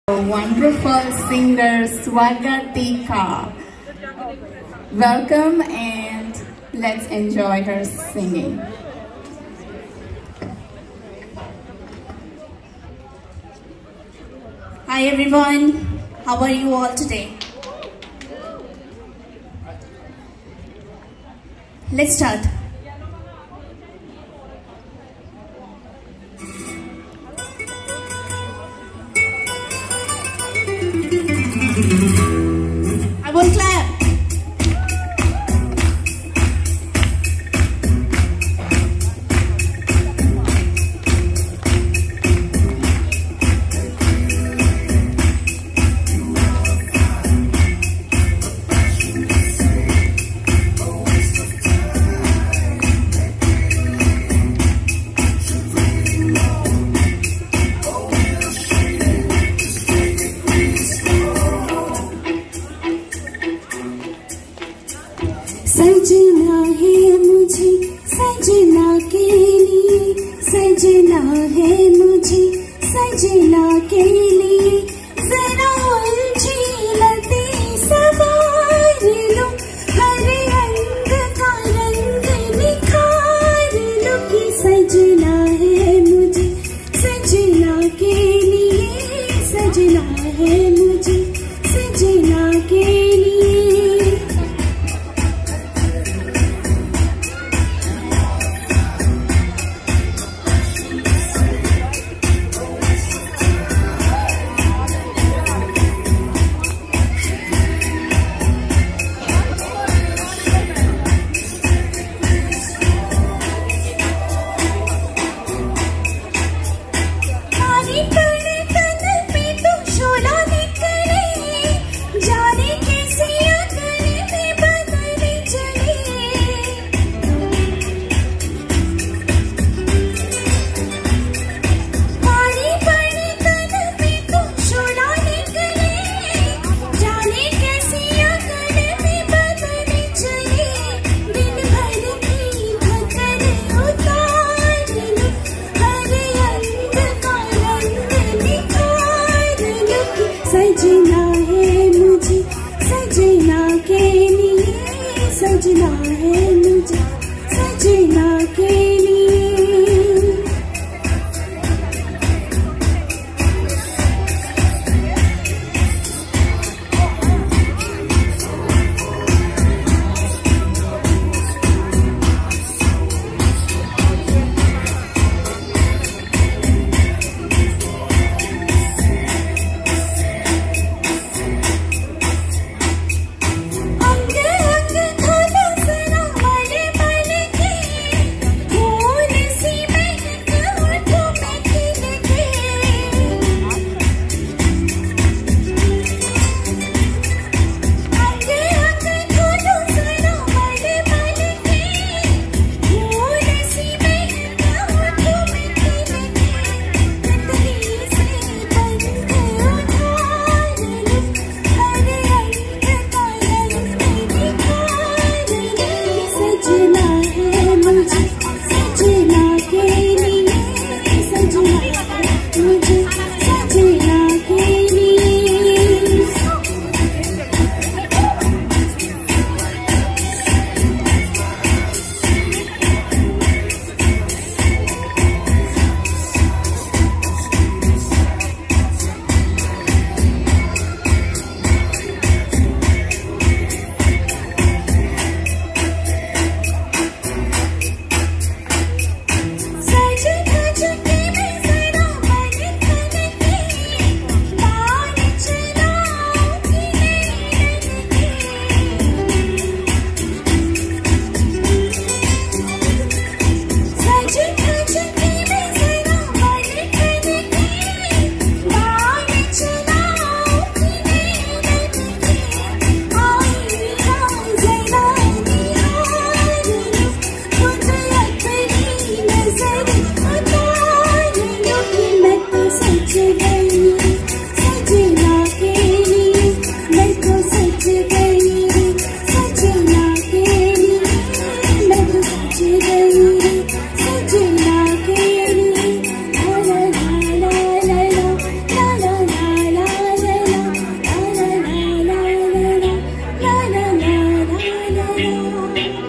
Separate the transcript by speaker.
Speaker 1: Wonderful singer Swagatika. Welcome and let's enjoy her singing.
Speaker 2: Hi everyone, how are you all today? Let's start. I won't clap.
Speaker 3: सजना है मुझे सजना के लिए, सजना है मुझे सजना के लिए, जरा उलझी लते सवार लो, हर रंग का रंग निखार लो कि सजना है मुझे सजना के लिए, सजना है मुझे सजना के लिए। सजना है मुझे सजना के लिए, सजना है मुझे सजना के लिए।
Speaker 4: Thank you.